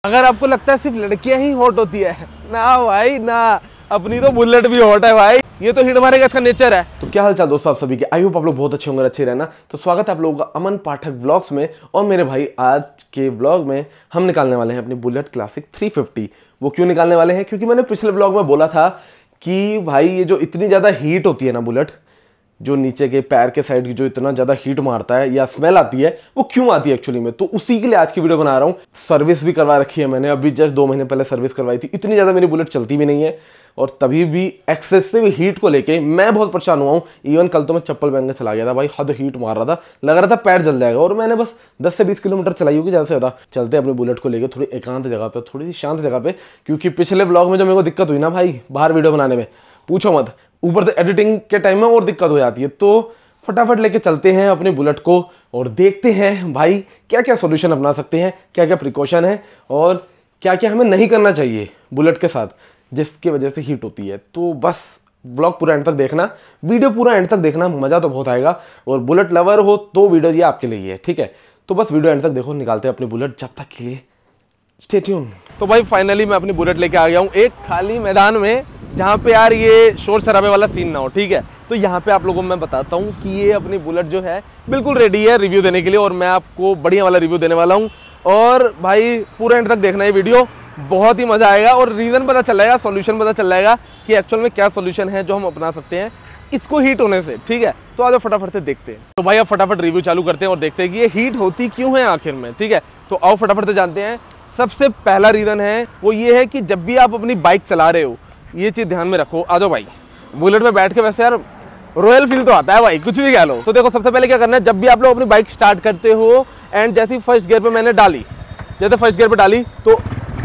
अगर आपको लगता है सिर्फ लड़कियां ही हॉट होती है, ना भाई ना, अपनी तो बुलेट भी हॉट है भाई, ये तो हिट मारेगा, इसका नेचर है। तो क्या हालचाल दोस्तों आप सभी के, आई होप आप लोग बहुत अच्छे होंगे, अच्छे रहना। तो स्वागत है आप लोगों का अमन पाठक व्लॉग्स में। और मेरे भाई आज के व्लॉग में हम निकालने वाले हैं अपनी बुलेट क्लासिक 350। वो क्यों निकालने वाले हैं, क्योंकि मैंने पिछले व्लॉग में बोला था कि भाई ये जो इतनी ज़्यादा हीट होती है ना बुलेट, जो नीचे के पैर के साइड की जो इतना ज़्यादा हीट मारता है या स्मेल आती है, वो क्यों आती है एक्चुअली में, तो उसी के लिए आज की वीडियो बना रहा हूँ। सर्विस भी करवा रखी है मैंने, अभी जस्ट 2 महीने पहले सर्विस करवाई थी। इतनी ज़्यादा मेरी बुलेट चलती भी नहीं है और तभी भी एक्सेसिव हीट को लेके मैं बहुत परेशान हुआ हूँ। इवन कल तो मैं चप्पल पहन के चला गया था भाई, हद हीट मार रहा था, लग रहा था पैर जल जाएगा। और मैंने बस 10 से 20 किलोमीटर चलाई होगी ज़्यादा से ज़्यादा। चलते अपनी बुलेट को लेकर थोड़ी एकांत जगह पे, थोड़ी सी शांत जगह पे, क्योंकि पिछले ब्लॉग में जो मेरे को दिक्कत हुई ना भाई बाहर वीडियो बनाने में, पूछो मत, ऊपर से एडिटिंग के टाइम में और दिक्कत हो जाती है। तो फटाफट लेके चलते हैं अपनी बुलेट को और देखते हैं भाई क्या क्या सॉल्यूशन अपना सकते हैं, क्या क्या प्रिकॉशन है और क्या क्या हमें नहीं करना चाहिए बुलेट के साथ जिसकी वजह से हीट होती है। तो बस ब्लॉग पूरा एंड तक देखना, वीडियो पूरा एंड तक देखना, मज़ा तो बहुत आएगा। और बुलेट लवर हो तो वीडियो ये आपके लिए है, ठीक है। तो बस वीडियो एंड तक देखो, निकालते हैं अपनी बुलेट, जब तक के लिए स्टे ट्यून। तो भाई फाइनली मैं अपनी बुलेट लेके आ गया हूँ एक खाली मैदान में, जहाँ पे यार ये शोर शराबे वाला सीन ना हो, ठीक है। तो यहाँ पे आप लोगों को मैं बताता हूँ कि ये अपनी बुलेट जो है बिल्कुल रेडी है रिव्यू देने के लिए, और मैं आपको बढ़िया वाला रिव्यू देने वाला हूँ। और भाई पूरा एंड तक देखना ये वीडियो, बहुत ही मज़ा आएगा और रीज़न पता चल जाएगा, सॉल्यूशन पता चल जाएगा कि एक्चुअल में क्या सॉल्यूशन है जो हम अपना सकते हैं इसको हीट होने से, ठीक है। तो आज फटाफट से देखते हैं। तो भाई अब फटाफट रिव्यू चालू करते हैं और देखते हैं कि ये हीट होती क्यों है आखिर में, ठीक है। तो आओ फटाफट से जानते हैं। सबसे पहला रीज़न है वो ये है कि जब भी आप अपनी बाइक चला रहे हो, ये चीज़ ध्यान में रखो। आ जाओ भाई, बुलेट में बैठ के वैसे यार रॉयल फील तो आता है भाई, कुछ भी कह लो। तो देखो सबसे पहले क्या करना है, जब भी आप लोग अपनी बाइक स्टार्ट करते हो एंड जैसे फर्स्ट गियर पे मैंने डाली, जैसे फर्स्ट गियर पे डाली तो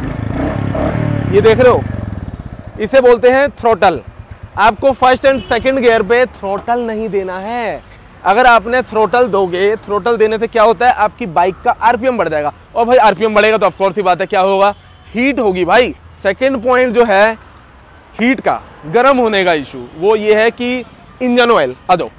ये देख रहे हो, इसे बोलते हैं थ्रोटल। आपको फर्स्ट एंड सेकंड गियर पे थ्रोटल नहीं देना है। अगर आपने थ्रोटल दोगे, थ्रोटल देने से क्या होता है, आपकी बाइक का आरपीएम बढ़ जाएगा। और भाई आरपीएम बढ़ेगा तो ऑफकोर्स ही बात है क्या होगा, हीट होगी भाई। सेकंड पॉइंट जो है हीट का, गर्म होने का इशू, वो ये है कि इंजन ऑयल। आ जाओ,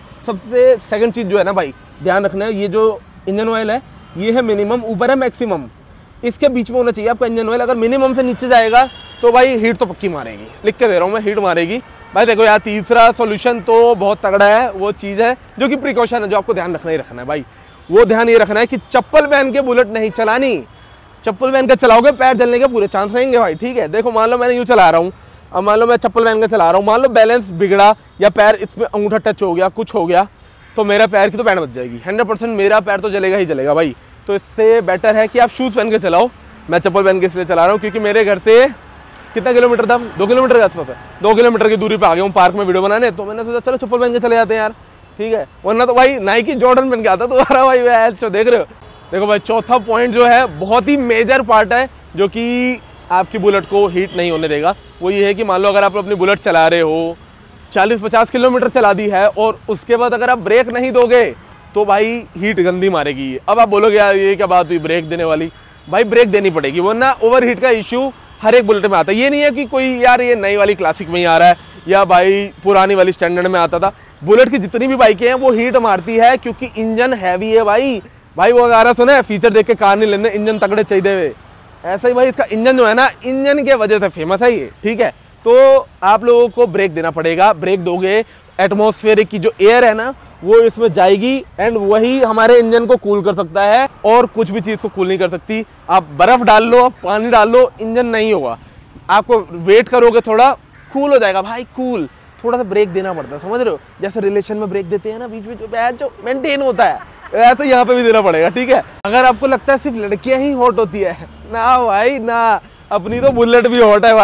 सबसे सेकंड चीज़ जो है ना भाई ध्यान रखना है, ये जो इंजन ऑयल है ये है मिनिमम, ऊपर है मैक्सिमम, इसके बीच में होना चाहिए आपका इंजन ऑयल। अगर मिनिमम से नीचे जाएगा तो भाई हीट तो पक्की मारेगी, लिख के दे रहा हूँ मैं, हीट मारेगी भाई। देखो यार तीसरा सॉल्यूशन तो बहुत तगड़ा है, वो चीज़ है जो कि प्रिकॉशन है, जो आपको ध्यान रखना ही रखना है भाई। वो ध्यान ये रखना है कि चप्पल पहन के बुलेट नहीं चलानी। चप्पल पहन के चलाओगे पैर जलने के पूरे चांस रहेंगे भाई, ठीक है। देखो मान लो मैंने यूँ चला रहा हूँ, अब मान लो मैं चप्पल पहन के चला रहा हूँ, मान लो बैलेंस बिगड़ा या पैर इसमें अंगूठा टच हो गया, कुछ हो गया, तो मेरा पैर की तो बैंड बच जाएगी 100%, मेरा पैर तो जलेगा ही जलेगा भाई। तो इससे बेटर है कि आप शूज़ पहन के चलाओ। मैं चप्पल पहन के इसलिए चला रहा हूँ क्योंकि मेरे घर से कितना किलोमीटर था, 2 किलोमीटर के आसपास है, 2 किलोमीटर की दूरी पे आ गया हूँ पार्क में वीडियो बनाने। तो मैंने सोचा चलो चप्पल पहन के चले जाते हैं यार, ठीक है। वरना तो भाई नाइकी जॉर्डन पहन के आता तुम्हारा भाई वह देख रहे हो। देखो भाई चौथा पॉइंट जो है बहुत ही मेजर पार्ट है जो कि आपकी बुलेट को हीट नहीं होने देगा। वो ये है कि मान लो अगर आप अपनी बुलेट चला रहे हो, 40-50 किलोमीटर चला दी है और उसके बाद अगर आप ब्रेक नहीं दोगे तो भाई हीट गंदी मारेगी। अब आप बोलोगे यार ये क्या बात हुई ब्रेक देने वाली, भाई ब्रेक देनी पड़ेगी वरना ओवर हीट का इशू हर एक बुलेट में आता है। ये नहीं है कि कोई यार ये नई वाली क्लासिक में ही आ रहा है या भाई पुरानी वाली स्टैंडर्ड में आता था। बुलेट की जितनी भी बाइकें हैं वो हीट मारती है क्योंकि इंजन हैवी है भाई। भाई वो गाना सुना है, फीचर देख के कार नहीं लेने, इंजन तगड़े चाहिए हुए। ऐसा ही भाई इसका इंजन जो है ना, इंजन के वजह से फेमस है ये, ठीक है। तो आप लोगों को ब्रेक देना पड़ेगा, ब्रेक दोगे एटमॉस्फेरिक की जो एयर है ना वो इसमें जाएगी एंड वही हमारे इंजन को कूल कर सकता है, और कुछ भी चीज़ को कूल नहीं कर सकती। आप बर्फ़ डाल लो, पानी डाल लो, इंजन नहीं होगा। आपको वेट करोगे थोड़ा, कूल हो जाएगा भाई, कूल। थोड़ा सा ब्रेक देना पड़ता है, समझ रहे हो, जैसे रिलेशन में ब्रेक देते हैं ना बीच में जो मेंटेन होता है, ऐसा यहाँ पे भी देना पड़ेगा, ठीक है। अगर आपको लगता है सिर्फ लड़कियां ही हॉट होती है, ना भाई ना, अपनी तो बुलेट भी हॉट है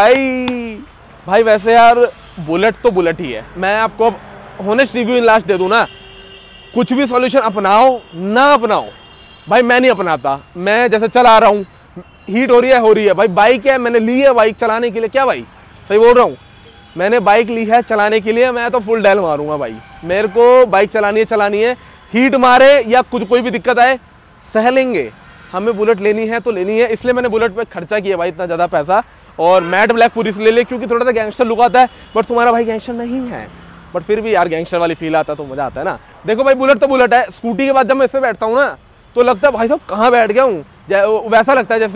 भाई। वैसे यार बुलेट तो बुलेट ही है। मैं आपको अब होनेस्ट रिव्यू इन लास्ट दे दूँ ना, कुछ भी सॉल्यूशन अपनाओ ना अपनाओ भाई, मैं नहीं अपनाता। मैं जैसे चला रहा हूँ, हीट हो रही है भाई, बाइक है, मैंने ली है बाइक चलाने के लिए, क्या भाई सही बोल रहा हूँ, मैंने बाइक ली है चलाने के लिए, मैं तो फुल डैल मारूंगा भाई। मेरे को बाइक चलानी है, हीट मारे या कुछ कोई भी दिक्कत आए सह लेंगे। हमें बुलेट लेनी है तो लेनी है, इसलिए मैंने बुलेट पे खर्चा किया भाई इतना ज़्यादा पैसा। और मैट ब्लैक पूरी इसलिए ले क्योंकि थोड़ा सा गैंगस्टर लुक आता है, बट तुम्हारा भाई गैंगस्टर नहीं है, बट फिर भी यार गैंगस्टर वाली फील आता है तो मज़ा आता है ना। देखो भाई बुलेट तो बुलेट है, स्कूटी के बाद जब मैं इससे बैठता हूँ ना तो लगता है भाई साहब कहाँ बैठ गया हूँ, वैसा लगता है जैसे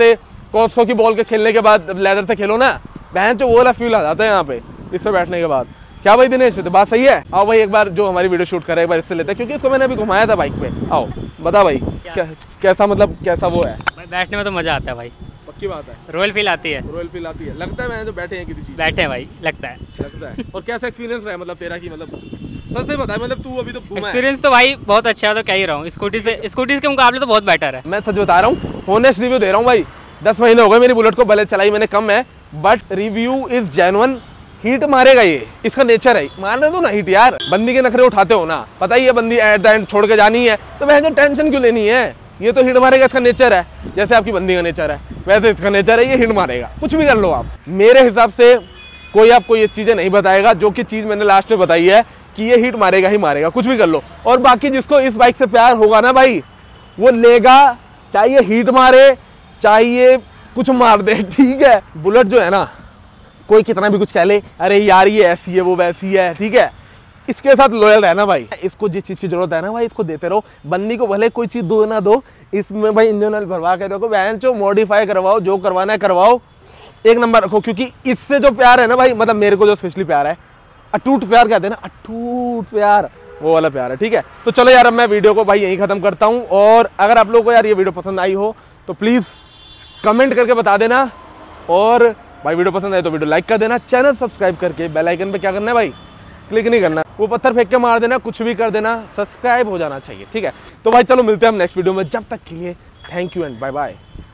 कॉस्को की बॉल के खेलने के बाद लेदर से खेलो ना, बहन जो वो वाला फील आ जाता है यहाँ पे इस पे बैठने के बाद। क्या भाई दिनेश, तो बात सही है? आओ भाई एक बार जो हमारी वीडियो शूट कर रहे हैं एक बार इससे लेते हैं, क्योंकि इसको मैंने अभी घुमाया था बाइक पे। आओ बता भाई कैसा मतलब कैसा वो है? भाई बैठने में तो मजा आता है भाई, पक्की बात है। रॉयल फील आती है, रॉयल फील आती है। लगता है मैं जो बैठे हैं किसी चीज बैठे हैं भाई, लगता है। और कैसा एक्सपीरियंस रहा मतलब तेरा की, मतलब सच से बता, मतलब तू अभी तो घूमा है। एक्सपीरियंस तो भाई बहुत अच्छा है, तो क्या ही रहा हूँ, स्कूटी के मुकाबले तो बहुत बेटर है। मैं सच बता रहा हूँ, होनेस्ट रिव्यू दे रहा हूँ भाई। 10 महीने हो गए मेरी बुलेट को, भले चलाई मैंने कम है, but review is genuine. Heat मारेगा ये, इसका नेचर है। मारने दो ना हीट यार, बंदी के नखरे उठाते हो ना, पता ही है बंदी एट द एंड छोड़ के जानी है, तो वह जो टेंशन क्यों लेनी है? ये तो हीट मारेगा, इसका नेचर है। जैसे आपकी बंदी का नेचर है वैसे इसका नेचर है, ये हीट मारेगा। कुछ भी कर लो आप, मेरे हिसाब से कोई आपको ये चीजें नहीं बताएगा जो कि चीज मैंने लास्ट में बताई है कि ये हीट मारेगा ही मारेगा, कुछ भी कर लो। और बाकी जिसको इस बाइक से प्यार होगा ना भाई, वो लेगा, चाहे हीट मारे चाहे कुछ मार दे, ठीक है। बुलेट जो है ना, कोई कितना भी कुछ कह ले, अरे यार ये ऐसी है वो वैसी है, ठीक है, इसके साथ लॉयल रहना भाई। इसको जिस चीज की जरूरत है ना भाई, इसको देते रहो। बंदी को भले कोई चीज दो ना दो, इसमें भाई इंजन ऑयल भरवा के रखो, बहन चो मॉडिफाई करवाओ, जो करवाना है करवाओ, एक नंबर रखो। क्योंकि इससे जो प्यार है ना भाई, मतलब मेरे को जो स्पेशली प्यार है, अटूट प्यार कहते हैं ना, अटूट प्यार, वो वाला प्यार है, ठीक है। तो चलो यार, अब मैं वीडियो को भाई यहीं खत्म करता हूँ। और अगर आप लोगों को यार ये वीडियो पसंद आई हो तो प्लीज कमेंट करके बता देना, और भाई वीडियो पसंद आए तो वीडियो लाइक कर देना, चैनल सब्सक्राइब करके बेल आइकन पे क्या करना है भाई, क्लिक नहीं करना, वो पत्थर फेंक के मार देना, कुछ भी कर देना, सब्सक्राइब हो जाना चाहिए, ठीक है। तो भाई चलो मिलते हैं हम नेक्स्ट वीडियो में, जब तक के लिए thank you and bye bye.